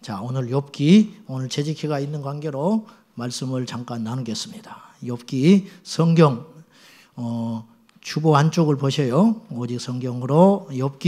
자, 오늘 욥기, 오늘 재직회가 있는 관계로 말씀을 잠깐 나누겠습니다. 욥기 성경 주보 안쪽을 보세요. 오직 성경으로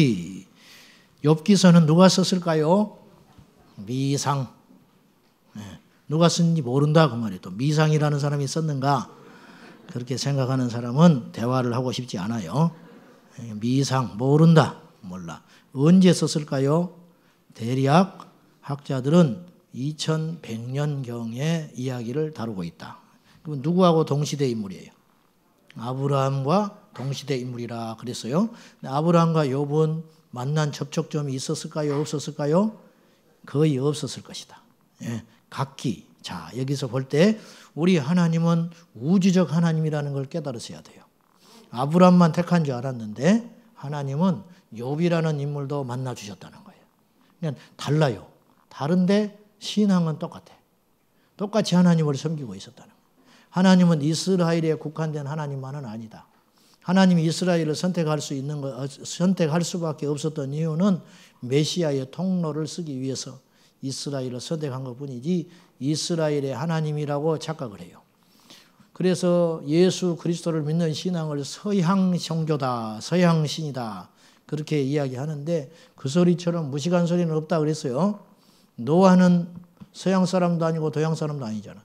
욥기서는 누가 썼을까요? 미상. 누가 쓴지 모른다 그 말이에요. 또 미상이라는 사람이 썼는가? 그렇게 생각하는 사람은 대화를 하고 싶지 않아요. 미상, 모른다, 몰라. 언제 썼을까요? 대략 학자들은 2100년경의 이야기를 다루고 있다. 그럼 누구하고 동시대 인물이에요? 아브라함과 동시대 인물이라 그랬어요. 아브라함과 욥은 만난 접촉점이 있었을까요? 없었을까요? 거의 없었을 것이다. 각기. 자, 여기서 볼 때 우리 하나님은 우주적 하나님이라는 걸 깨달으셔야 돼요. 아브라함만 택한 줄 알았는데 하나님은 욥이라는 인물도 만나 주셨다는 거예요. 그냥 달라요. 다른데 신앙은 똑같아. 똑같이 하나님을 섬기고 있었다는 거예요. 하나님은 이스라엘에 국한된 하나님만은 아니다. 하나님이 이스라엘을 선택할 수밖에 없었던 이유는 메시아의 통로를 쓰기 위해서 이스라엘을 선택한 것뿐이지 이스라엘의 하나님이라고 착각을 해요. 그래서 예수 그리스도를 믿는 신앙을 서양 종교다, 서양 신이다 그렇게 이야기하는데 그 소리처럼 무식한 소리는 없다 그랬어요. 노아는 서양 사람도 아니고 동양 사람도 아니잖아.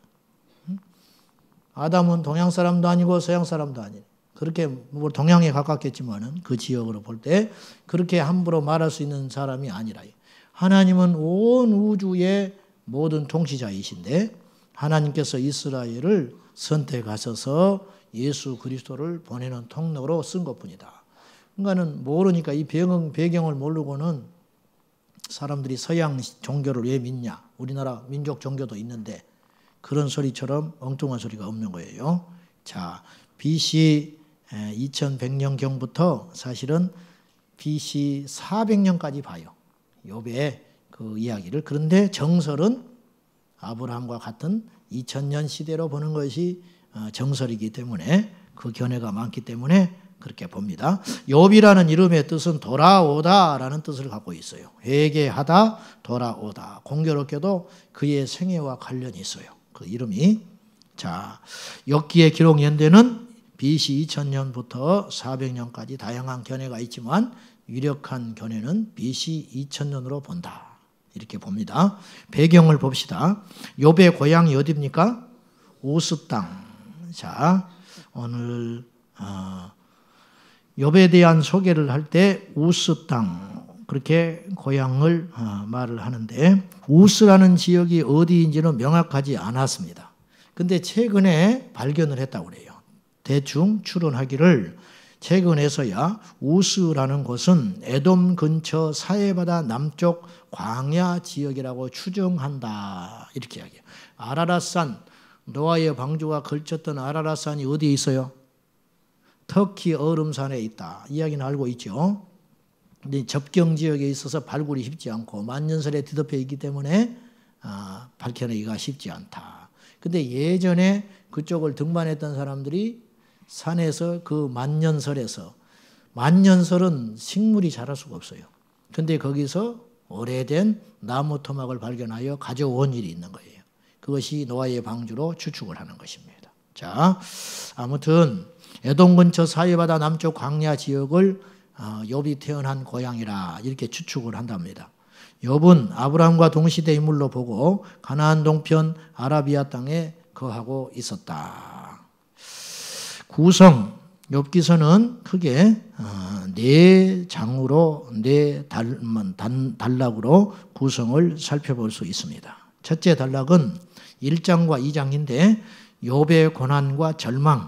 아담은 동양 사람도 아니고 서양 사람도 아니고 그렇게 뭐 동양에 가깝겠지만은 그 지역으로 볼 때 그렇게 함부로 말할 수 있는 사람이 아니라 하나님은 온 우주의 모든 통치자이신데 하나님께서 이스라엘을 선택하셔서 예수 그리스도를 보내는 통로로 쓴 것뿐이다. 그러니까는 모르니까 이 배경을 모르고는 사람들이 서양 종교를 왜 믿냐? 우리나라 민족 종교도 있는데 그런 소리처럼 엉뚱한 소리가 없는 거예요. 자, BC 2100년경부터 사실은 BC 400년까지 봐요. 욥의 그 이야기를. 그런데 정설은 아브라함과 같은 2000년 시대로 보는 것이 정설이기 때문에 그 견해가 많기 때문에 그렇게 봅니다. 욥이라는 이름의 뜻은 돌아오다라는 뜻을 갖고 있어요. 회개하다, 돌아오다. 공교롭게도 그의 생애와 관련이 있어요. 그 이름이. 자, 욥기의 기록 연대는 BC 2000년부터 400년까지 다양한 견해가 있지만 유력한 견해는 BC 2000년으로 본다. 이렇게 봅니다. 배경을 봅시다. 욥의 고향이 어디입니까? 우스 땅. 자, 오늘 욥에 대한 소개를 할 때 우스 땅 그렇게 고향을 말을 하는데 우스라는 지역이 어디인지는 명확하지 않았습니다. 근데 최근에 발견을 했다고 그래요. 대충 추론하기를 최근에서야 우스라는 곳은 에돔 근처 사해바다 남쪽 광야 지역이라고 추정한다. 이렇게 이야기해요. 아라랏산, 노아의 방주가 걸쳤던 아라랏산이 어디에 있어요? 터키 얼음산에 있다. 이야기는 알고 있죠. 근데 접경 지역에 있어서 발굴이 쉽지 않고 만년설에 뒤덮여 있기 때문에 밝혀내기가 쉽지 않다. 근데 예전에 그쪽을 등반했던 사람들이 산에서 그 만년설은 식물이 자랄 수가 없어요. 근데 거기서 오래된 나무 토막을 발견하여 가져온 일이 있는 거예요. 그것이 노아의 방주로 추측을 하는 것입니다. 자, 아무튼 에돔 근처 사해바다 남쪽 광야 지역을 욥이 태어난 고향이라 이렇게 추측을 한답니다. 욥은 아브라함과 동시대 인물로 보고 가나안 동편 아라비아 땅에 거하고 있었다. 구성, 욥기서는 크게 네 장으로, 네 단락으로 구성을 살펴볼 수 있습니다. 첫째 단락은 1장과 2장인데 욥의 고난과 절망.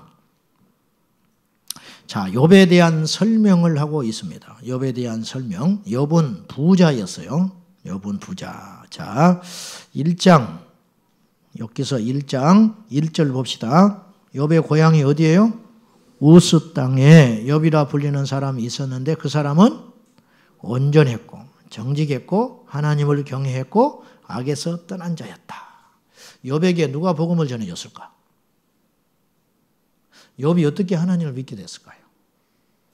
자, 욥에 대한 설명을 하고 있습니다. 욥에 대한 설명. 욥은 부자였어요. 욥은 부자. 자, 1장, 욥기서 1장 1절 봅시다. 욥의 고향이 어디예요? 우스 땅에 욥이라 불리는 사람이 있었는데 그 사람은 온전했고 정직했고 하나님을 경외했고 악에서 떠난 자였다. 욥에게 누가 복음을 전해줬을까? 욥이 어떻게 하나님을 믿게 됐을까요?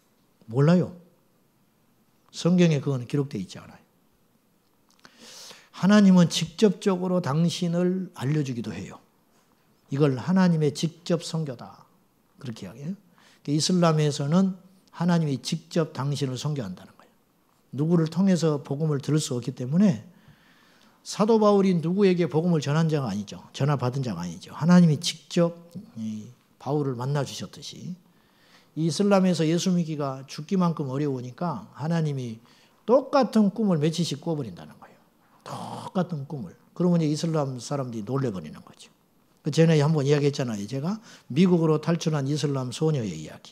몰라요. 성경에 그건 기록되어 있지 않아요. 하나님은 직접적으로 당신을 알려주기도 해요. 이걸 하나님의 직접 선교다. 그렇게 이야기해요. 이슬람에서는 하나님이 직접 당신을 선교한다는 거예요. 누구를 통해서 복음을 들을 수 없기 때문에 사도 바울이 누구에게 복음을 전한 자가 아니죠. 전화 받은 자가 아니죠. 하나님이 직접 바울을 만나 주셨듯이 이슬람에서 예수 믿기가 죽기만큼 어려우니까 하나님이 똑같은 꿈을 며칠씩 꿔버린다는 거예요. 똑같은 꿈을. 그러면 이슬람 사람들이 놀래버리는 거죠. 전에 한번 이야기했잖아요. 제가 미국으로 탈출한 이슬람 소녀의 이야기.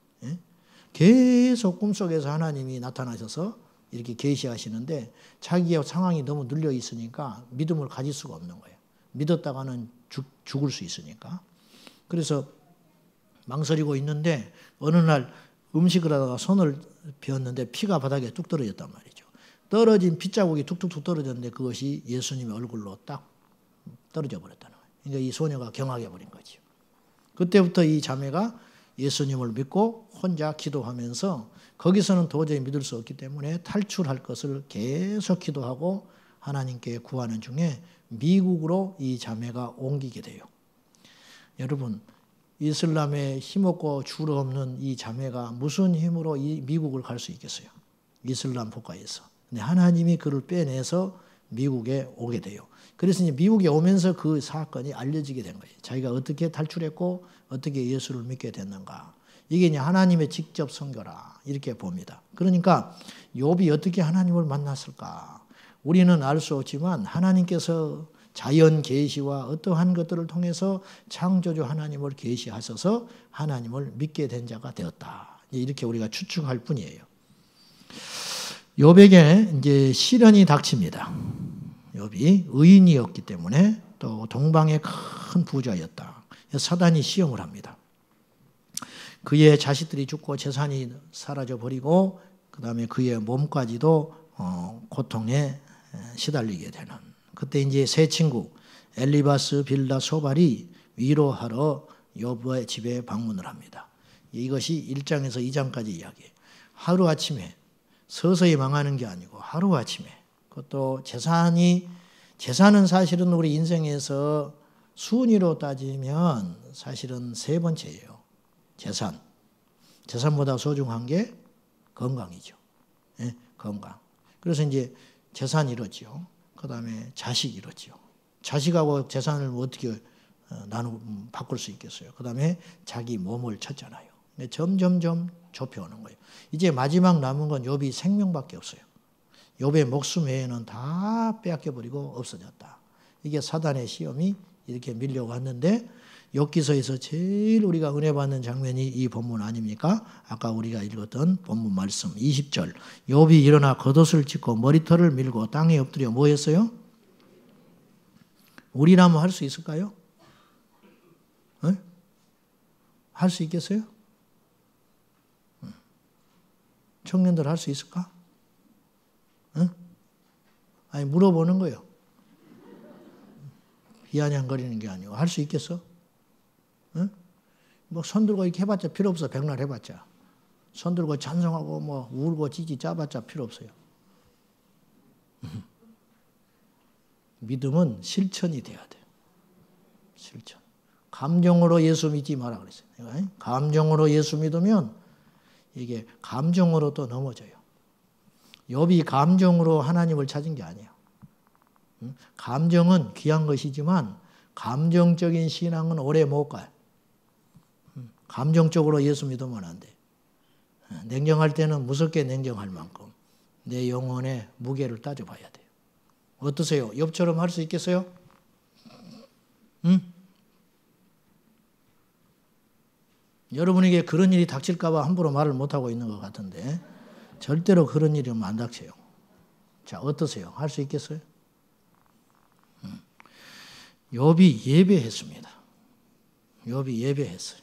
계속 꿈속에서 하나님이 나타나셔서 이렇게 계시하시는데 자기의 상황이 너무 눌려 있으니까 믿음을 가질 수가 없는 거예요. 믿었다가는 죽을 수 있으니까. 그래서 망설이고 있는데 어느 날 음식을 하다가 손을 베었는데 피가 바닥에 뚝 떨어졌단 말이죠. 떨어진 핏자국이 툭툭툭 떨어졌는데 그것이 예수님의 얼굴로 딱 떨어져 버렸다는 거예요. 그러니까 이 소녀가 경악해 버린 거죠. 그때부터 이 자매가 예수님을 믿고 혼자 기도하면서 거기서는 도저히 믿을 수 없기 때문에 탈출할 것을 계속 기도하고 하나님께 구하는 중에 미국으로 이 자매가 옮기게 돼요. 여러분, 이슬람에 힘없고 줄 없는 이 자매가 무슨 힘으로 이 미국을 갈 수 있겠어요? 이슬람 국가에서. 근데 하나님이 그를 빼내서 미국에 오게 돼요. 그래서 이제 미국에 오면서 그 사건이 알려지게 된 거예요. 자기가 어떻게 탈출했고 어떻게 예수를 믿게 됐는가. 이게 이제 하나님의 직접 선교라 이렇게 봅니다. 그러니까 욥이 어떻게 하나님을 만났을까? 우리는 알 수 없지만 하나님께서 자연 계시와 어떠한 것들을 통해서 창조주 하나님을 계시하셔서 하나님을 믿게 된 자가 되었다. 이렇게 우리가 추측할 뿐이에요. 욥에게 이제 시련이 닥칩니다. 욥이 의인이었기 때문에 또 동방의 큰 부자였다. 사단이 시험을 합니다. 그의 자식들이 죽고 재산이 사라져 버리고 그 다음에 그의 몸까지도 고통에 시달리게 되는. 그때 이제 세 친구 엘리바스, 빌다, 소발이 위로하러 욥의 집에 방문을 합니다. 이것이 1장에서 2장까지 이야기해요. 하루아침에 서서히 망하는 게 아니고 하루아침에 그것도 재산은 사실은 우리 인생에서 순위로 따지면 사실은 세 번째예요. 재산보다 소중한 게 건강이죠. 네, 건강. 그래서 이제 재산이 이렇죠. 그 다음에 자식이 이렇죠. 자식하고 재산을 어떻게 바꿀 수 있겠어요. 그 다음에 자기 몸을 쳤잖아요. 점점점 좁혀오는 거예요. 이제 마지막 남은 건 욥이 생명밖에 없어요. 욥의 목숨 외에는 다 빼앗겨버리고 없어졌다. 이게 사단의 시험이 이렇게 밀려왔는데 욥기서에서 제일 우리가 은혜 받는 장면이 이 본문 아닙니까? 아까 우리가 읽었던 본문 말씀 20절. 욥이 일어나 겉옷을 찢고 머리털을 밀고 땅에 엎드려 뭐 했어요? 우리라면 할 수 있을까요? 할 수 있겠어요? 청년들 할 수 있을까? 아니 물어보는 거예요. 비아냥거리는 게 아니고 할 수 있겠어? 뭐 손 들고 이렇게 해봤자 필요 없어. 백날 해봤자. 손 들고 찬송하고 뭐 울고 찌찌 짜봤자 필요 없어요. 믿음은 실천이 돼야 돼요. 실천. 감정으로 예수 믿지 마라 그랬어요. 감정으로 예수 믿으면 이게 감정으로 또 넘어져요. 욥이 감정으로 하나님을 찾은 게 아니에요. 감정은 귀한 것이지만 감정적인 신앙은 오래 못 가요. 감정적으로 예수 믿으면 안 돼. 냉정할 때는 무섭게 냉정할 만큼 내 영혼의 무게를 따져봐야 돼요. 어떠세요? 욥처럼 할 수 있겠어요? 여러분에게 그런 일이 닥칠까 봐 함부로 말을 못하고 있는 것 같은데 절대로 그런 일이 안 닥쳐요. 자, 어떠세요? 할 수 있겠어요? 욥이 예배했습니다. 욥이 예배했어요.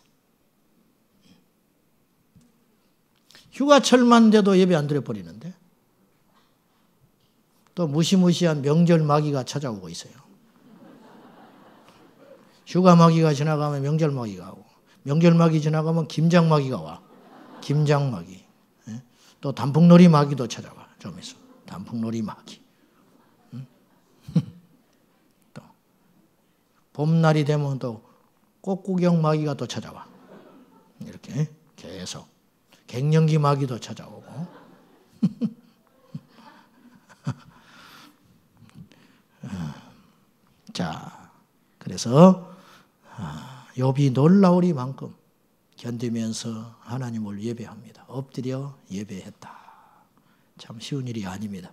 휴가철만 돼도 예배 안 드려버리는데 또 무시무시한 명절 마귀가 찾아오고 있어요. 휴가 마귀가 지나가면 명절 마귀가 오고 명절 마귀 지나가면 김장 마귀가 와. 김장 마귀. 또 단풍놀이 마귀도 찾아와. 좀 있어. 단풍놀이 마귀. 봄날이 되면 또 꽃구경 마귀가 또 찾아와. 이렇게 계속 갱년기 마귀도 찾아오고. 자, 그래서 욥이 놀라우리만큼 견디면서 하나님을 예배합니다. 엎드려 예배했다. 참 쉬운 일이 아닙니다.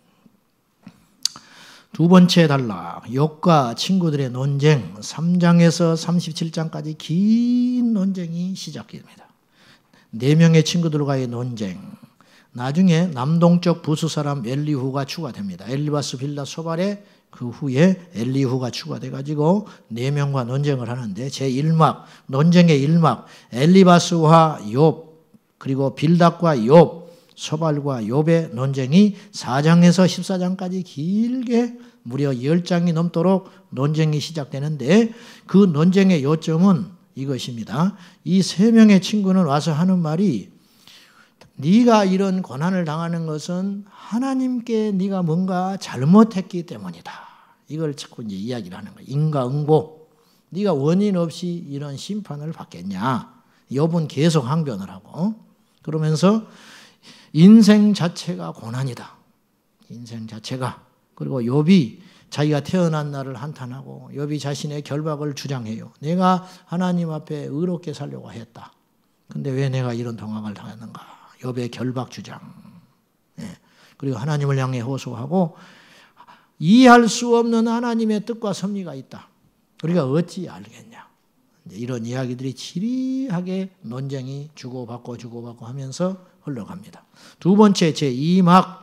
두 번째 단락, 욥과 친구들의 논쟁, 3장에서 37장까지 긴 논쟁이 시작됩니다. 4명의 친구들과의 논쟁. 나중에 남동쪽 부수 사람 엘리후가 추가됩니다. 엘리바스, 빌닷, 소발에 그 후에 엘리후가 추가돼가지고 4명과 논쟁을 하는데 제1막, 논쟁의 1막, 엘리바스와 욥, 그리고 빌닷과 욥, 소발과 욥의 논쟁이 4장에서 14장까지 길게 무려 10장이 넘도록 논쟁이 시작되는데 그 논쟁의 요점은 이것입니다. 이 3명의 친구는 와서 하는 말이 네가 이런 고난을 당하는 것은 하나님께 네가 뭔가 잘못했기 때문이다. 이걸 자꾸 이제 이야기를 하는 거예요. 인과응보. 네가 원인 없이 이런 심판을 받겠냐. 욥은 계속 항변을 하고 그러면서 인생 자체가 고난이다. 인생 자체가. 그리고 욥이 자기가 태어난 날을 한탄하고 욥이 자신의 결박을 주장해요. 내가 하나님 앞에 의롭게 살려고 했다. 근데 왜 내가 이런 동학을 당했는가. 욥의 결박 주장. 예. 그리고 하나님을 향해 호소하고 이해할 수 없는 하나님의 뜻과 섭리가 있다. 우리가 어찌 알겠냐. 이런 이야기들이 지리하게 논쟁이 주고받고 하면서 흘러갑니다. 두 번째 제2막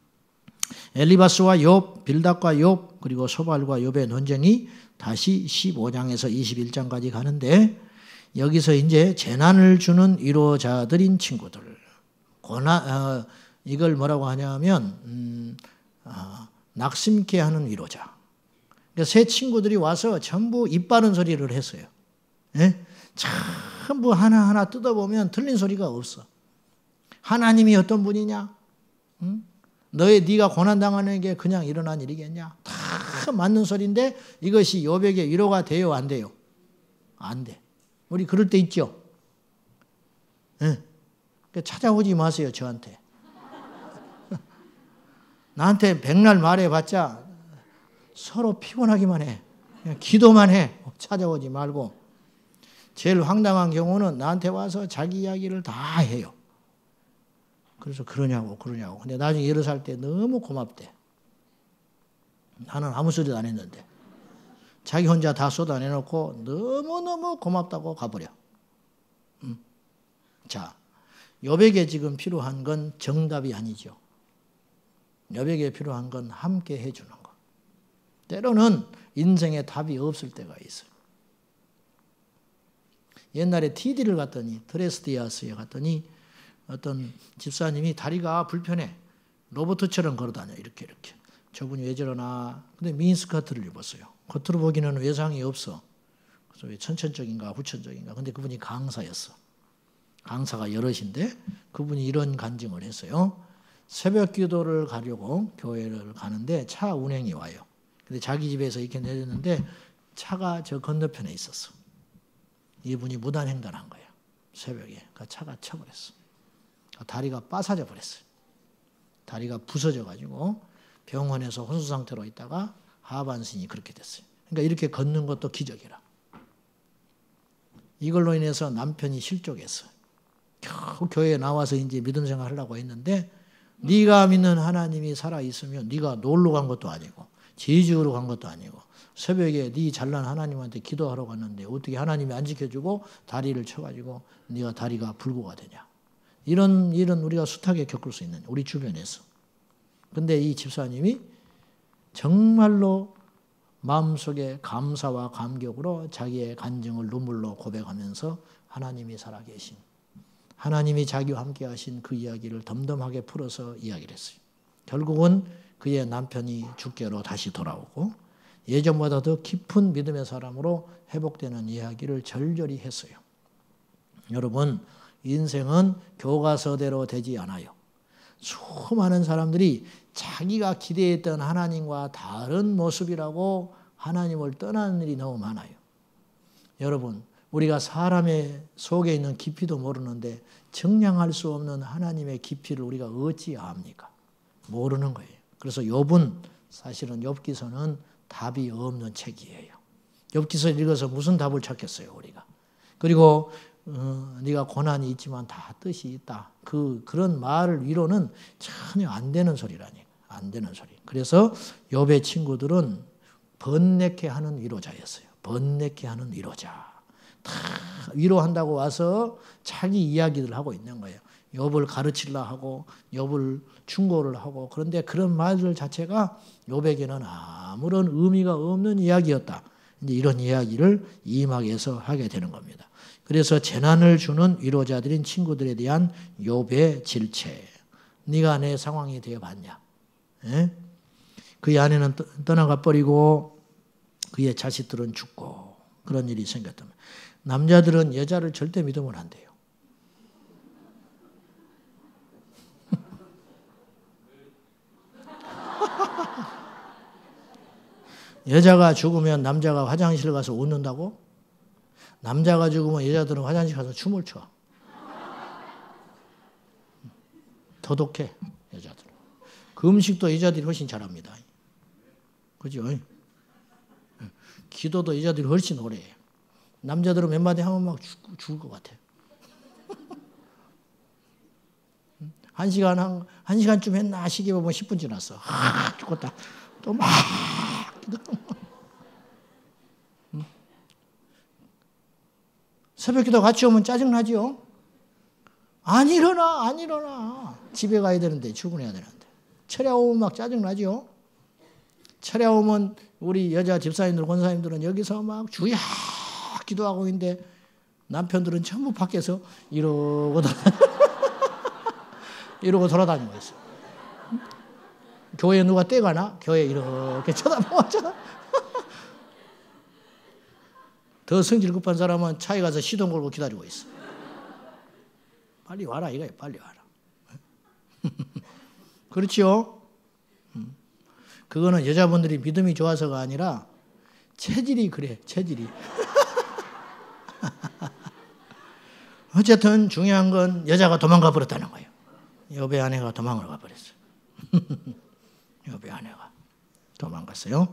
엘리바스와 욥, 빌닷과 욥, 그리고 소발과 욥의 논쟁이 다시 15장에서 21장까지 가는데 여기서 이제 재난을 주는 위로자들인 친구들. 이걸 뭐라고 하냐면 낙심케 하는 위로자. 그러니까 세 친구들이 와서 전부 입 바른 소리를 했어요. 예? 전부 하나하나 뜯어보면 틀린 소리가 없어. 하나님이 어떤 분이냐? 응? 네가 고난당하는 게 그냥 일어난 일이겠냐? 다 맞는 소리인데 이것이 욥에게 위로가 돼요? 안 돼요? 안 돼. 우리 그럴 때 있죠? 예. 찾아오지 마세요, 저한테. 나한테 백날 말해봤자 서로 피곤하기만 해. 그냥 기도만 해. 찾아오지 말고. 제일 황당한 경우는 나한테 와서 자기 이야기를 다 해요. 그래서 그러냐고. 근데 나중에 일을 살 때 너무 고맙대. 나는 아무 소리도 안 했는데. 자기 혼자 다 쏟아내놓고 너무너무 고맙다고 가버려. 자, 욥에게 지금 필요한 건 정답이 아니죠. 욥에게 필요한 건 함께 해주는 것. 때로는 인생에 답이 없을 때가 있어요. 옛날에 TD를 갔더니 드레스디아스에 갔더니 어떤 집사님이 다리가 불편해. 로봇처럼 걸어다녀. 이렇게. 저분이 왜 저러나. 근데 미니스커트를 입었어요. 겉으로 보기는 외상이 없어. 그래서 왜 천천적인가 후천적인가. 근데 그분이 강사였어. 강사가 여럿인데 그분이 이런 간증을 했어요. 새벽 기도를 가려고 교회를 가는데 차 운행이 와요. 근데 자기 집에서 이렇게 내렸는데 차가 저 건너편에 있었어. 이분이 무단횡단한 거예요. 새벽에. 그러니까 차가 쳐버렸어. 다리가 빠사져 버렸어요. 다리가 부서져가지고 병원에서 혼수 상태로 있다가 하반신이 그렇게 됐어요. 그러니까 이렇게 걷는 것도 기적이라. 이걸로 인해서 남편이 실족했어요. 겨우 교회에 나와서 이제 믿음 생활하려고 했는데 네가 믿는 하나님이 살아있으면 네가 놀러 간 것도 아니고 제주로 간 것도 아니고 새벽에 네 잘난 하나님한테 기도하러 갔는데 어떻게 하나님이 안 지켜주고 다리를 쳐가지고 네가 다리가 불구가 되냐. 이런 일은 우리가 숱하게 겪을 수 있는 우리 주변에서. 근데 이 집사님이 정말로 마음속에 감사와 감격으로 자기의 간증을 눈물로 고백하면서 하나님이 살아계신 하나님이 자기와 함께 하신 그 이야기를 덤덤하게 풀어서 이야기를 했어요. 결국은 그의 남편이 주께로 다시 돌아오고 예전보다 더 깊은 믿음의 사람으로 회복되는 이야기를 절절히 했어요. 여러분, 인생은 교과서대로 되지 않아요. 수많은 사람들이 자기가 기대했던 하나님과 다른 모습이라고 하나님을 떠나는 일이 너무 많아요. 여러분, 우리가 사람의 속에 있는 깊이도 모르는데 정량할 수 없는 하나님의 깊이를 우리가 어찌 압니까? 모르는 거예요. 그래서 욥은 사실은 욥기서는 답이 없는 책이에요. 욥기서 읽어서 무슨 답을 찾겠어요, 우리가. 그리고 네가 고난이 있지만 다 뜻이 있다. 그런 말을 위로는 전혀 안 되는 소리라니. 안 되는 소리. 그래서 욥의 친구들은 번뇌케 하는 위로자였어요. 번뇌케 하는 위로자. 다 위로한다고 와서 자기 이야기를 하고 있는 거예요. 욥을 가르치려 하고 욥을 충고를 하고, 그런데 그런 말들 자체가 욥에게는 아무런 의미가 없는 이야기였다. 이제 이런 이야기를 이막에서 하게 되는 겁니다. 그래서 재난을 주는 위로자들인 친구들에 대한 욥의 질책. 네가 내 상황이 되어봤냐? 예? 그의 아내는 떠나가 버리고 그의 자식들은 죽고 그런 일이 생겼다면, 남자들은 여자를 절대 믿으면 안 돼요. 여자가 죽으면 남자가 화장실 가서 웃는다고? 남자가 죽으면 여자들은 화장실 가서 춤을 춰. 도덕해, 여자들. 그 음식도 여자들이 훨씬 잘합니다. 그죠? 기도도 여자들이 훨씬 오래 해요. 남자들은 몇 마디 하면 막 죽을 것 같아. 한 시간쯤 했나 시계 보면 10분 지났어. 죽었다. 또 막 새벽기도 같이 오면 짜증나지요? 안 일어나. 집에 가야 되는데, 출근해야 되는데. 철야 오면 막 짜증나지요? 철야 오면 우리 여자 집사님들, 권사님들은 여기서 막 주야 기도하고 있는데 남편들은 전부 밖에서 이러고 돌아다니고 있어. 교회에 누가 떼가나? 교회 이렇게 쳐다보고 더 성질 급한 사람은 차에 가서 시동 걸고 기다리고 있어. 빨리 와라 이거예요. 빨리 와라. 그렇지요? 그거는 여자분들이 믿음이 좋아서가 아니라 체질이 그래. 체질이. 어쨌든 중요한 건 여자가 도망가 버렸다는 거예요. 욥의 아내가 도망을 가버렸어요. 욥의 아내가 도망갔어요.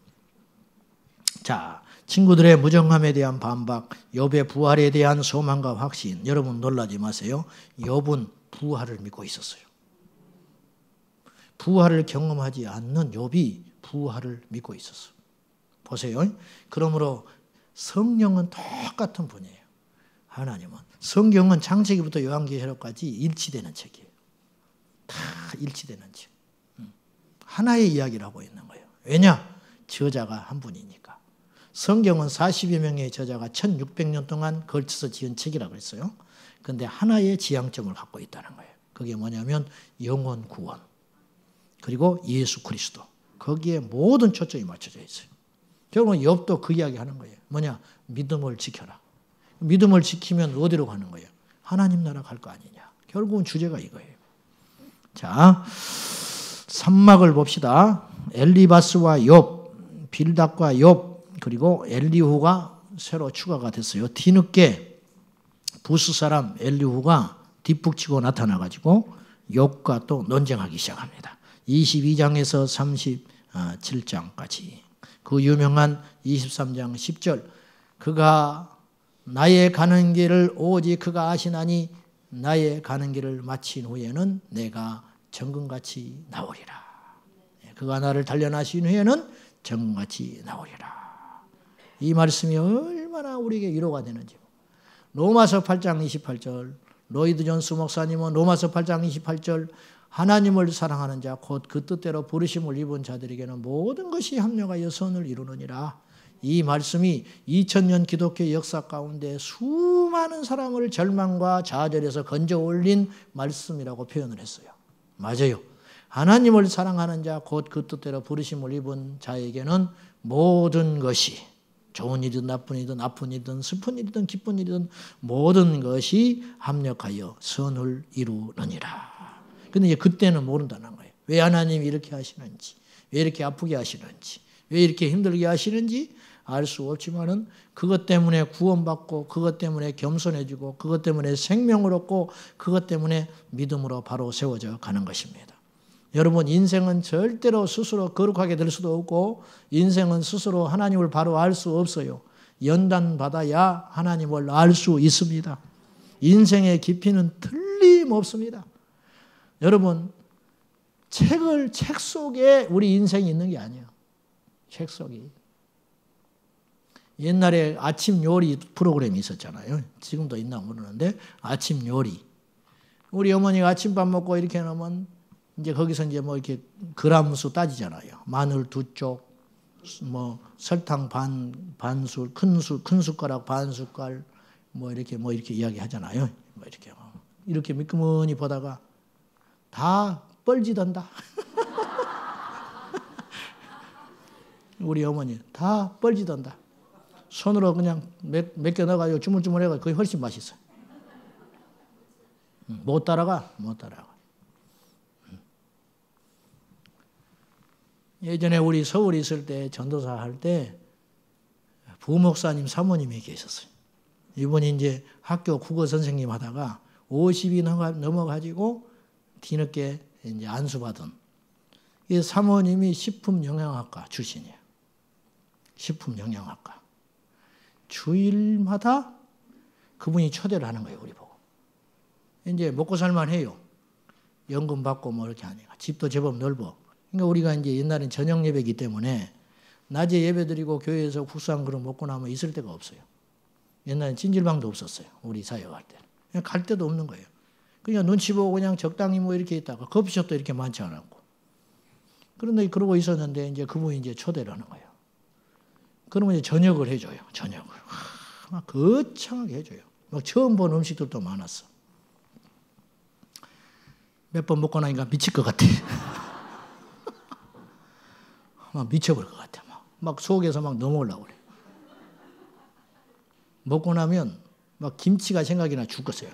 자, 친구들의 무정함에 대한 반박, 욥의 부활에 대한 소망과 확신. 여러분 놀라지 마세요. 욥은 부활을 믿고 있었어요. 부활을 경험하지 않는 욥이 부활을 믿고 있었어. 보세요. 그러므로 성령은 똑같은 분이에요. 하나님은. 성경은 창세기부터 요한계시록까지 일치되는 책이에요. 다 일치되는 책. 하나의 이야기를 하고 있는 거예요. 왜냐? 저자가 한 분이니까. 성경은 40여 명의 저자가 1600년 동안 걸쳐서 지은 책이라고 했어요. 그런데 하나의 지향점을 갖고 있다는 거예요. 그게 뭐냐면 영혼 구원. 그리고 예수 그리스도. 거기에 모든 초점이 맞춰져 있어요. 결국은 욥도 그 이야기 하는 거예요. 뭐냐? 믿음을 지켜라. 믿음을 지키면 어디로 가는 거예요? 하나님 나라 갈 거 아니냐. 결국은 주제가 이거예요. 자, 3막을 봅시다. 엘리바스와 욥, 빌닷과 욥, 그리고 엘리후가 새로 추가가 됐어요. 뒤늦게 부스 사람 엘리후가 뒷북치고 나타나가지고 욥과 또 논쟁하기 시작합니다. 22장에서 37장까지. 그 유명한 23장 10절. 그가 나의 가는 길을 오직 그가 아시나니 나의 가는 길을 마친 후에는 내가 정금같이 나오리라. 그가 나를 단련하신 후에는 정금같이 나오리라. 이 말씀이 얼마나 우리에게 위로가 되는지. 로마서 8장 28절. 로이드 존스 목사님은 로마서 8장 28절 하나님을 사랑하는 자 곧 그 뜻대로 부르심을 입은 자들에게는 모든 것이 합력하여 선을 이루느니라. 이 말씀이 2000년 기독교 역사 가운데 수많은 사람을 절망과 좌절에서 건져 올린 말씀이라고 표현을 했어요. 맞아요. 하나님을 사랑하는 자 곧 그 뜻대로 부르심을 입은 자에게는 모든 것이 좋은 일이든 나쁜 일이든 아픈 일이든 슬픈 일이든 기쁜 일이든 모든 것이 합력하여 선을 이루느니라. 근데 이제 그때는 모른다는 거예요. 왜 하나님이 이렇게 하시는지, 왜 이렇게 아프게 하시는지, 왜 이렇게 힘들게 하시는지 알 수 없지만은 그것 때문에 구원받고 그것 때문에 겸손해지고 그것 때문에 생명을 얻고 그것 때문에 믿음으로 바로 세워져 가는 것입니다. 여러분 인생은 절대로 스스로 거룩하게 될 수도 없고 인생은 스스로 하나님을 바로 알 수 없어요. 연단받아야 하나님을 알 수 있습니다. 인생의 깊이는 틀림없습니다. 여러분 책 속에 우리 인생이 있는 게 아니에요. 책 속이. 옛날에 아침 요리 프로그램이 있었잖아요. 지금도 있나 모르는데 아침 요리. 우리 어머니가 아침밥 먹고 이렇게 하면 이제 거기서 이제 뭐 이렇게 그람수 따지잖아요. 마늘 2쪽, 뭐 설탕 반 큰 숟가락 반 숟갈 뭐 이렇게 이야기 하잖아요. 뭐 이렇게 미끄머니 보다가 다 뻘짓한다. 우리 어머니 다 뻘짓한다. 손으로 그냥 몇 개 넣어가지고 주물주물해가 그게 훨씬 맛있어요. 못 따라가. 예전에 우리 서울에 있을 때 전도사 할 때 부목사님 사모님이 계셨어요. 이분이 이제 학교 국어 선생님 하다가 50이 넘어가지고 뒤늦게 이제 안수받은 이 사모님이 식품영양학과 출신이에요. 식품영양학과. 주일마다 그분이 초대를 하는 거예요, 우리 보고. 이제 먹고 살만 해요. 연금 받고 뭐 이렇게 하니까. 집도 제법 넓어. 그러니까 우리가 이제 옛날엔 저녁 예배이기 때문에 낮에 예배 드리고 교회에서 국수한 그릇 먹고 나면 있을 데가 없어요. 옛날엔 찜질방도 없었어요. 우리 사역할 때는. 그냥 갈 데도 없는 거예요. 그냥 눈치 보고 그냥 적당히 뭐 이렇게 있다가 커피숍도 이렇게 많지 않았고. 그런데 그러고 있었는데 이제 그분이 이제 초대를 하는 거예요. 그러면 이제 저녁을 해줘요. 저녁을. 막 거창하게 해줘요. 막 처음 본 음식들도 많았어. 몇 번 먹고 나니까 미칠 것 같아. 막 미쳐버릴 것 같아. 막 속에서 막 넘어오려고 그래. 먹고 나면 막 김치가 생각이 나 죽겠어요.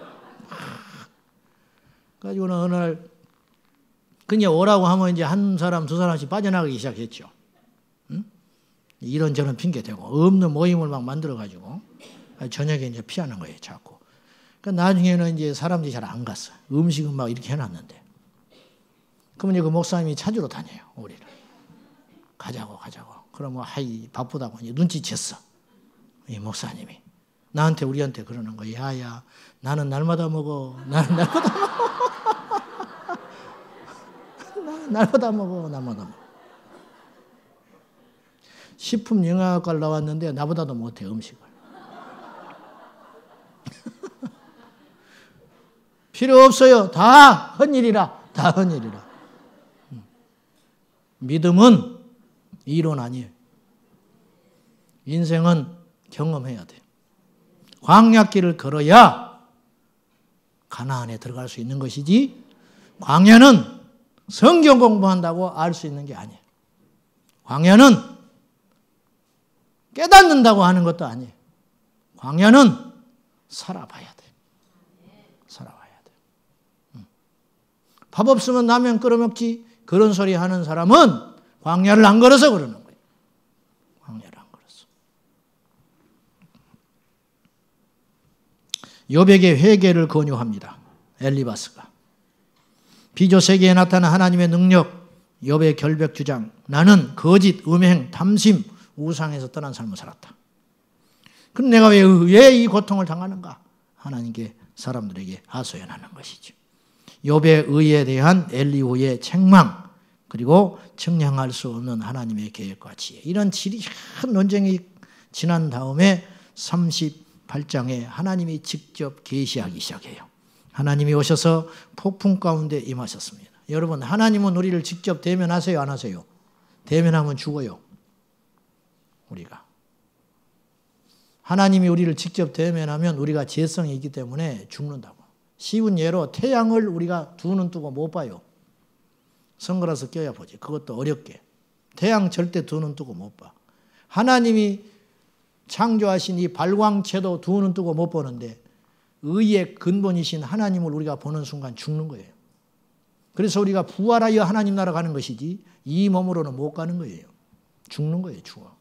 그래가지고는 어느 날 그냥 오라고 하면 이제 한 사람 두 사람씩 빠져나가기 시작했죠. 응? 이런저런 핑계 대고 없는 모임을 막 만들어가지고 저녁에 이제 피하는 거예요, 자꾸. 그러니까 나중에는 이제 사람들이 잘 안 갔어. 음식은 막 이렇게 해놨는데. 그러면 이제 그 목사님이 찾으러 다녀요, 우리를. 가자고. 그러면 하이 바쁘다고 이제 눈치챘어. 이 목사님이 우리한테 그러는 거야. 야야, 나는 날마다 먹어. 나는 날마다 먹어. 식품영양학과를 나왔는데 나보다도 못해 음식을. 필요 없어요. 다 헛일이라. 믿음은 이론 아니에요. 인생은 경험해야 돼. 광야길을 걸어야 가나안에 들어갈 수 있는 것이지 광야는 성경 공부한다고 알 수 있는 게 아니에요. 광야는 깨닫는다고 하는 것도 아니에요. 광야는 살아봐야 돼. 밥 없으면 라면 끓여 먹지. 그런 소리 하는 사람은 광야를 안 걸어서 그러는 거예요. 광야를 안 걸어서. 욥에게 회개를 권유합니다. 엘리바스가. 비조 세계에 나타난 하나님의 능력, 욥의 결백 주장. 나는 거짓, 음행, 탐심, 우상에서 떠난 삶을 살았다. 그럼 내가 왜 이 고통을 당하는가? 하나님께 사람들에게 하소연하는 것이죠. 욥의 의에 대한 엘리후의 책망, 그리고 측량할 수 없는 하나님의 계획과 지혜. 이런 지리한 논쟁이 지난 다음에 38장에 하나님이 직접 계시하기 시작해요. 하나님이 오셔서 폭풍 가운데 임하셨습니다. 여러분, 하나님은 우리를 직접 대면하세요, 안 하세요? 대면하면 죽어요. 우리가. 하나님이 우리를 직접 대면하면 우리가 죄성이 있기 때문에 죽는다고. 쉬운 예로 태양을 우리가 두 눈 뜨고 못 봐요. 선글라스 껴야 보지. 그것도 어렵게. 태양 절대 두 눈 뜨고 못 봐. 하나님이 창조하신 이 발광체도 두 눈 뜨고 못 보는데 의의 근본이신 하나님을 우리가 보는 순간 죽는 거예요. 그래서 우리가 부활하여 하나님 나라 가는 것이지 이 몸으로는 못 가는 거예요. 죽는 거예요. 죽어.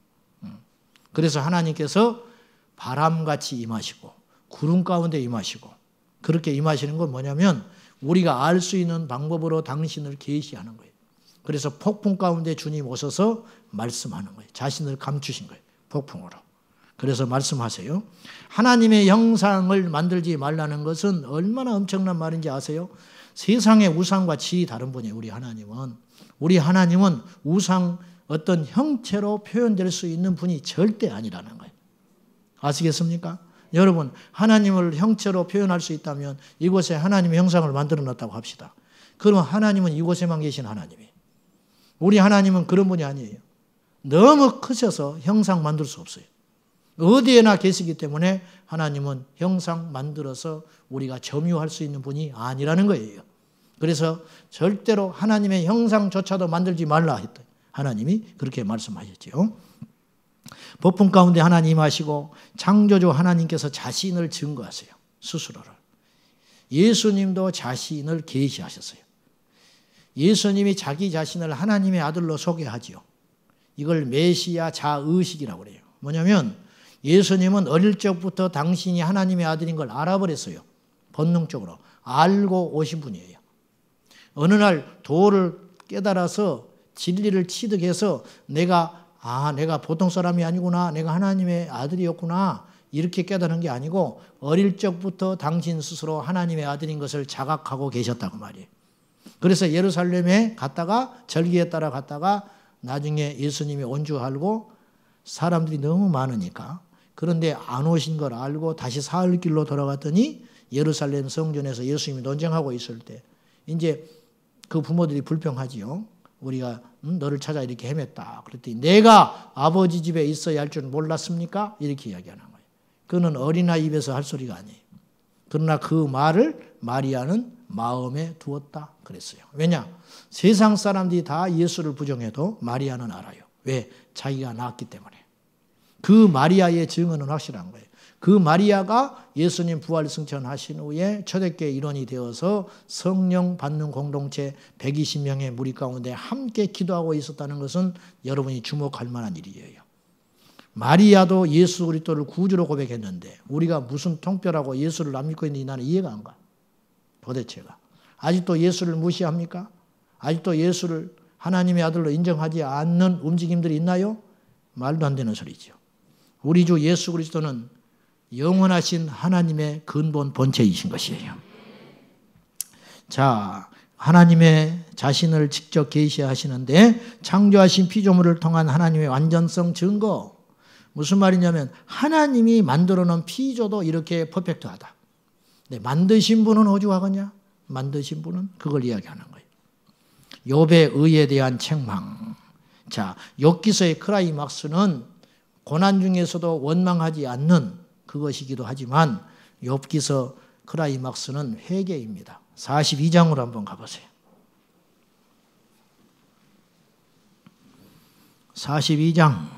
그래서 하나님께서 바람같이 임하시고 구름 가운데 임하시고 그렇게 임하시는 건 뭐냐면 우리가 알 수 있는 방법으로 당신을 계시하는 거예요. 그래서 폭풍 가운데 주님 오셔서 말씀하는 거예요. 자신을 감추신 거예요. 폭풍으로. 그래서 말씀하세요. 하나님의 형상을 만들지 말라는 것은 얼마나 엄청난 말인지 아세요? 세상의 우상과 질이 다른 분이에요. 우리 하나님은 우상 어떤 형체로 표현될 수 있는 분이 절대 아니라는 거예요. 아시겠습니까? 여러분, 하나님을 형체로 표현할 수 있다면 이곳에 하나님의 형상을 만들어 놨다고 합시다. 그러면 하나님은 이곳에만 계신 하나님이에요. 우리 하나님은 그런 분이 아니에요. 너무 크셔서 형상 만들 수 없어요. 어디에나 계시기 때문에 하나님은 형상 만들어서 우리가 점유할 수 있는 분이 아니라는 거예요. 그래서 절대로 하나님의 형상조차도 만들지 말라 했다. 하나님이 그렇게 말씀하셨지요. 폭풍 가운데 하나님 임하시고 창조주 하나님께서 자신을 증거하세요. 스스로를. 예수님도 자신을 계시하셨어요. 예수님이 자기 자신을 하나님의 아들로 소개하지요. 이걸 메시아 자의식이라고 그래요. 뭐냐면 예수님은 어릴 적부터 당신이 하나님의 아들인 걸 알아버렸어요. 본능적으로. 알고 오신 분이에요. 어느 날 도를 깨달아서 진리를 취득해서 내가 보통 사람이 아니구나. 내가 하나님의 아들이었구나. 이렇게 깨달은 게 아니고 어릴 적부터 당신 스스로 하나님의 아들인 것을 자각하고 계셨다고 말이에요. 그래서 예루살렘에 갔다가 절기에 따라 갔다가 나중에 예수님이 온 줄 알고 사람들이 너무 많으니까 그런데 안 오신 걸 알고 다시 사흘 길로 돌아갔더니 예루살렘 성전에서 예수님이 논쟁하고 있을 때 이제 그 부모들이 불평하지요. 우리가 너를 찾아 이렇게 헤맸다. 그랬더니 내가 아버지 집에 있어야 할 줄 몰랐습니까? 이렇게 이야기하는 거예요. 그는 어린아이 입에서 할 소리가 아니에요. 그러나 그 말을 마리아는 마음에 두었다 그랬어요. 왜냐? 세상 사람들이 다 예수를 부정해도 마리아는 알아요. 왜? 자기가 낳았기 때문에. 그 마리아의 증언은 확실한 거예요. 그 마리아가 예수님 부활 승천하신 후에 초대교회 일원이 되어서 성령 받는 공동체 120명의 무리 가운데 함께 기도하고 있었다는 것은 여러분이 주목할 만한 일이에요. 마리아도 예수 그리스도를 구주로 고백했는데 우리가 무슨 통뼈라고 예수를 안 믿고 있는지 나는 이해가 안 가. 도대체가. 아직도 예수를 무시합니까? 아직도 예수를 하나님의 아들로 인정하지 않는 움직임들이 있나요? 말도 안 되는 소리죠. 우리 주 예수 그리스도는 영원하신 하나님의 근본 본체이신 것이에요. 자, 하나님의 자신을 직접 계시하시는데 창조하신 피조물을 통한 하나님의 완전성 증거. 무슨 말이냐면 하나님이 만들어 놓은 피조도 이렇게 퍼펙트하다. 네, 만드신 분은 어디가겠냐? 만드신 분은 그걸 이야기하는 거예요. 욥의 의에 대한 책망. 자, 욥기서의 크라이막스는 고난 중에서도 원망하지 않는 그것이기도 하지만 욥기서 크라이막스는 회개입니다. 42장으로 한번 가보세요. 42장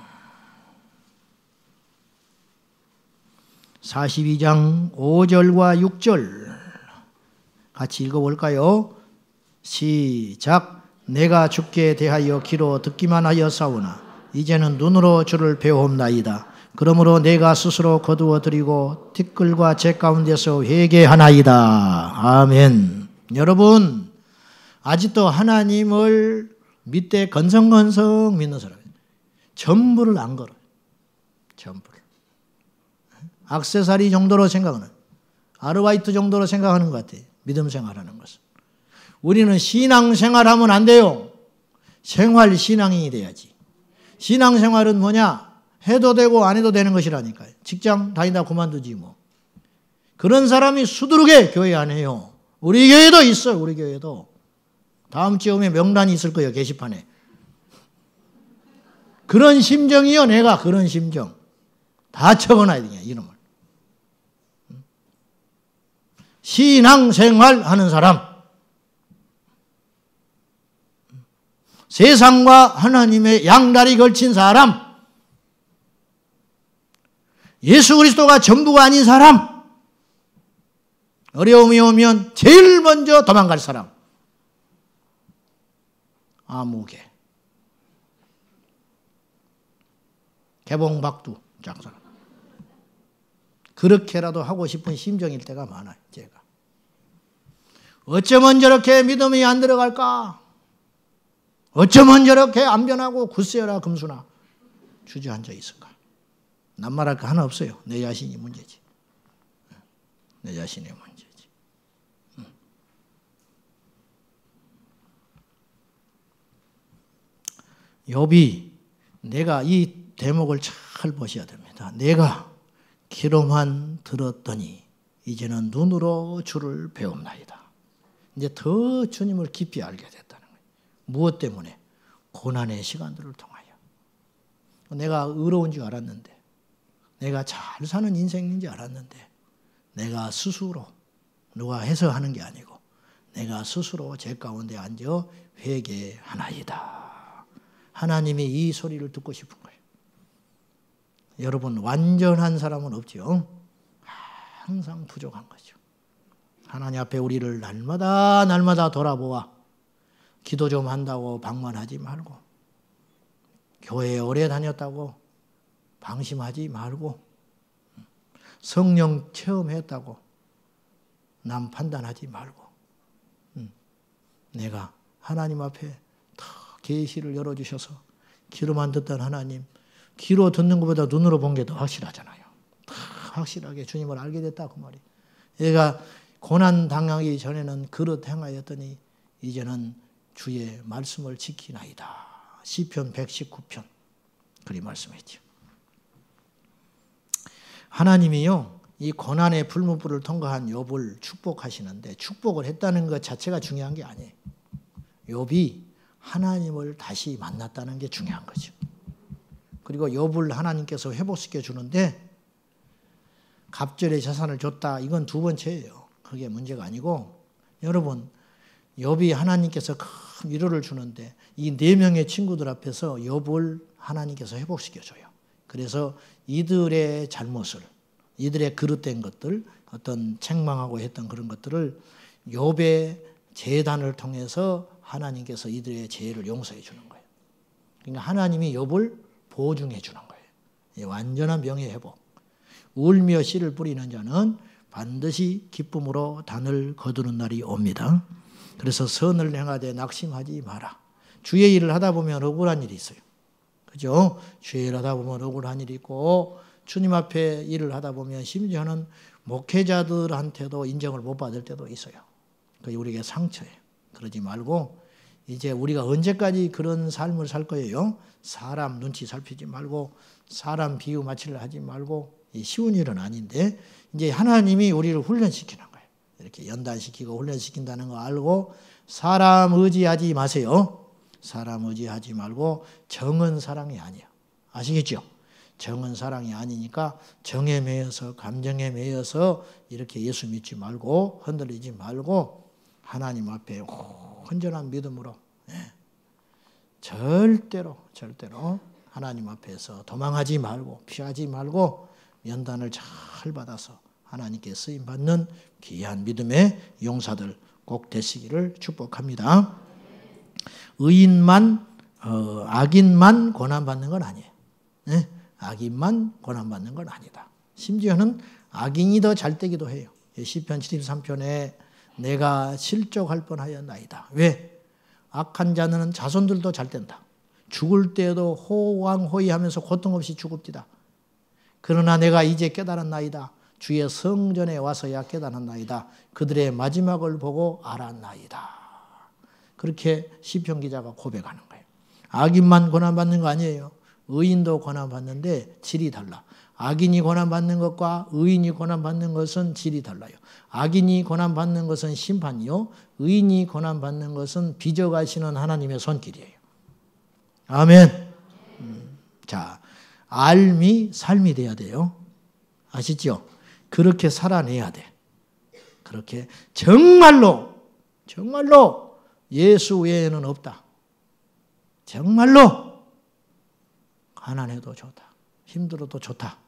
5절과 6절 같이 읽어볼까요? 시작. 내가 주께 대하여 귀로 듣기만 하여 싸우나 이제는 눈으로 주를 배움나이다. 그러므로 내가 스스로 거두어 드리고 티끌과 재 가운데서 회개하나이다. 아멘. 여러분, 아직도 하나님을 밑에 건성건성 믿는 사람이에요. 전부를 안 걸어요. 전부를. 액세서리 정도로 생각하는, 아르바이트 정도로 생각하는 것 같아요. 믿음 생활하는 것은. 우리는 신앙생활하면 안 돼요. 생활 신앙인이 돼야지. 신앙생활은 뭐냐? 해도 되고 안 해도 되는 것이라니까요. 직장 다니다 그만두지 뭐. 그런 사람이 수두룩해 교회 안 해요. 우리 교회도 있어요. 우리 교회도. 다음 주에 오면 명단이 있을 거예요. 게시판에. 그런 심정이요. 내가 그런 심정. 다 적어놔야 되냐 이름을. 신앙생활 하는 사람. 세상과 하나님의 양다리 걸친 사람. 예수 그리스도가 전부가 아닌 사람. 어려움이 오면 제일 먼저 도망갈 사람. 아무개. 개봉박두 작성. 그렇게라도 하고 싶은 심정일 때가 많아요. 제가. 어쩌면 저렇게 믿음이 안 들어갈까? 어쩌면 저렇게 안 변하고 굳세어라 금수나 주저앉아 있을까? 남말할 거 하나 없어요. 내 자신이 문제지. 내 자신의 문제지. 욥이 내가 이 대목을 잘 보셔야 됩니다. 내가 귀로만 들었더니 이제는 눈으로 주를 배웁나이다. 이제 더 주님을 깊이 알게 됐다는 거예요. 무엇 때문에? 고난의 시간들을 통하여. 내가 의로운 줄 알았는데, 내가 잘 사는 인생인 줄 알았는데, 내가 스스로 누가 해서 하는 게 아니고 내가 스스로 제 가운데 앉아 회개하나이다. 하나님이 이 소리를 듣고 싶은 거예요. 여러분, 완전한 사람은 없죠. 항상 부족한 거죠. 하나님 앞에 우리를 날마다 돌아보아 기도 좀 한다고 방만하지 말고, 교회에 오래 다녔다고 방심하지 말고, 성령 체험했다고 남 판단하지 말고, 내가 하나님 앞에 더 계시를 열어주셔서 귀로만 듣던 하나님, 귀로 듣는 것보다 눈으로 본 게 더 확실하잖아요. 더 확실하게 주님을 알게 됐다 그 말이에요. 얘가 고난 당하기 전에는 그릇 행하였더니 이제는 주의 말씀을 지키나이다. 시편 119편 그리 말씀했죠. 하나님이요, 이 고난의 불문불을 통과한 욥을 축복하시는데, 축복을 했다는 것 자체가 중요한 게 아니에요. 욥이 하나님을 다시 만났다는 게 중요한 거죠. 그리고 욥을 하나님께서 회복시켜 주는데, 갑절의 재산을 줬다, 이건 두 번째예요. 그게 문제가 아니고, 여러분, 욥이 하나님께서 큰 위로를 주는데 이 네 명의 친구들 앞에서 욥을 하나님께서 회복시켜 줘요. 그래서 이들의 잘못을, 이들의 그릇된 것들, 어떤 책망하고 했던 그런 것들을 욥의 제단을 통해서 하나님께서 이들의 죄를 용서해 주는 거예요. 그러니까 하나님이 욥을 보증해 주는 거예요. 완전한 명예 회복. 울며 씨를 뿌리는 자는 반드시 기쁨으로 단을 거두는 날이 옵니다. 그래서 선을 행하되 낙심하지 마라. 주의 일을 하다 보면 억울한 일이 있어요. 그죠? 주의 일을 하다 보면 억울한 일이 있고, 주님 앞에 일을 하다 보면 심지어는 목회자들한테도 인정을 못 받을 때도 있어요. 그게 우리에게 상처예요. 그러지 말고, 이제 우리가 언제까지 그런 삶을 살 거예요? 사람 눈치 살피지 말고, 사람 비유 맞추려 하지 말고, 쉬운 일은 아닌데, 이제 하나님이 우리를 훈련시키는 거예요. 이렇게 연단시키고 훈련시킨다는 거 알고, 사람 의지하지 마세요. 사람 의지하지 말고 정은 사랑이 아니에요. 아시겠죠? 정은 사랑이 아니니까 정에 매여서, 감정에 매여서 이렇게 예수 믿지 말고, 흔들리지 말고 하나님 앞에 온전한 믿음으로, 절대로 하나님 앞에서 도망하지 말고 피하지 말고 연단을 잘 받아서 하나님께 쓰임받는 귀한 믿음의 용사들 꼭 되시기를 축복합니다. 의인만, 악인만 고난받는 건 아니에요. 악인만 고난받는 건 아니다. 심지어는 악인이 더 잘되기도 해요. 시편 73편에 내가 실족할 뻔하였나이다. 왜? 악한 자는 자손들도 잘된다. 죽을 때에도 호황호위하면서 고통 없이 죽읍디다. 그러나 내가 이제 깨달았나이다. 주의 성전에 와서야 깨달았나이다. 그들의 마지막을 보고 알았나이다. 그렇게 시편 기자가 고백하는 거예요. 악인만 고난받는 거 아니에요. 의인도 고난받는데 질이 달라. 악인이 고난받는 것과 의인이 고난받는 것은 질이 달라요. 악인이 고난받는 것은 심판이요, 의인이 고난받는 것은 빚어가시는 하나님의 손길이에요. 아멘. 자, 삶이 돼야 돼요. 아시죠? 그렇게 살아내야 돼. 그렇게 정말로 예수 외에는 없다. 정말로 가난해도 좋다. 힘들어도 좋다.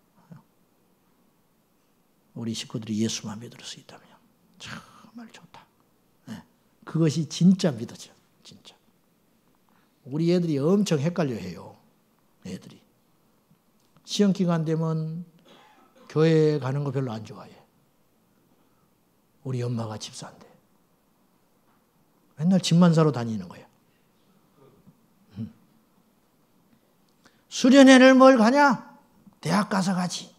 우리 식구들이 예수만 믿을 수 있다면 정말 좋다. 그것이 진짜 믿어져. 진짜. 우리 애들이 엄청 헷갈려 해요. 애들이. 시험 기간 되면 교회에 가는 거 별로 안 좋아해. 우리 엄마가 집사인데. 맨날 집만 사러 다니는 거야. 수련회를 뭘 가냐? 대학 가서 가지.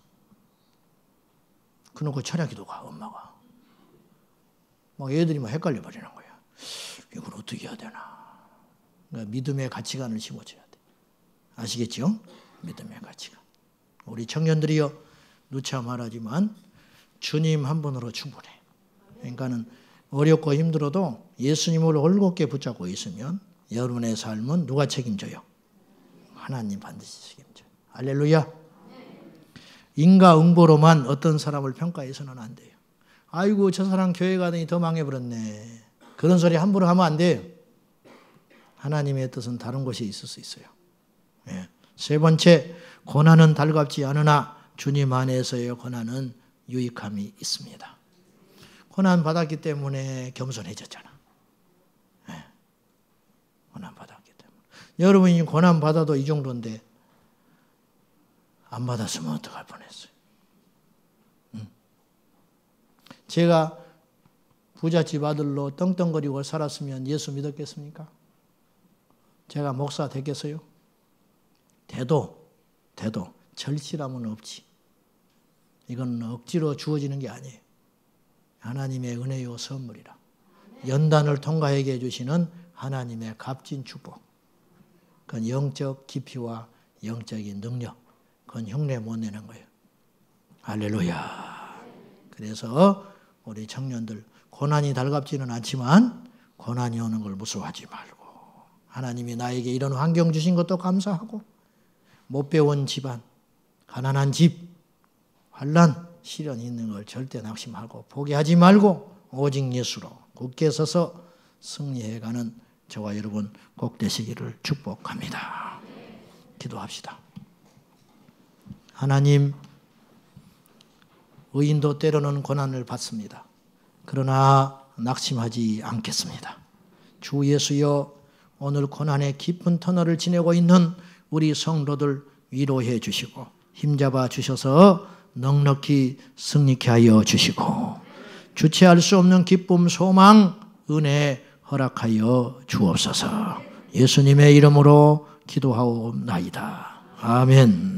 그놓고 철야기도 가, 엄마가. 막 애들이 막 헷갈려 버리는 거야. 이걸 어떻게 해야 되나. 그러니까 믿음의 가치관을 심어줘야 돼. 아시겠죠? 믿음의 가치관. 우리 청년들이요, 누차 말하지만 주님 한 분으로 충분해. 그러니까는 어렵고 힘들어도 예수님을 올곧게 붙잡고 있으면 여러분의 삶은 누가 책임져요? 하나님 반드시 책임져요. 할렐루야. 인과응보로만 어떤 사람을 평가해서는 안 돼요. 아이고 저 사람 교회 가더니 더 망해버렸네. 그런 소리 함부로 하면 안 돼요. 하나님의 뜻은 다른 곳에 있을 수 있어요. 예. 세 번째, 고난은 달갑지 않으나 주님 안에서의 고난은 유익함이 있습니다. 고난 받았기 때문에 겸손해졌잖아. 예. 고난 받았기 때문에. 여러분이 고난 받아도 이 정도인데 안 받았으면 어떡할 뻔했어요. 제가 부잣집 아들로 떵떵거리고 살았으면 예수 믿었겠습니까? 제가 목사 됐겠어요? 돼도 절실함은 없지. 이건 억지로 주어지는 게 아니에요. 하나님의 은혜요 선물이라. 연단을 통과하게 해주시는 하나님의 값진 축복. 그건 영적 깊이와 영적인 능력. 그건 흉내 못 내는 거예요. 할렐루야. 그래서 우리 청년들 고난이 달갑지는 않지만 고난이 오는 걸 무서워하지 말고 하나님이 나에게 이런 환경 주신 것도 감사하고 못 배운 집안, 가난한 집, 환난, 시련이 있는 걸 절대 낙심하고 포기하지 말고 오직 예수로 굳게 서서 승리해가는 저와 여러분 꼭 되시기를 축복합니다. 기도합시다. 하나님, 의인도 때로는 고난을 받습니다. 그러나 낙심하지 않겠습니다. 주 예수여, 오늘 고난의 깊은 터널을 지내고 있는 우리 성도들 위로해 주시고 힘잡아 주셔서 넉넉히 승리케 하여 주시고 주체할 수 없는 기쁨, 소망, 은혜 허락하여 주옵소서. 예수님의 이름으로 기도하옵나이다. 아멘.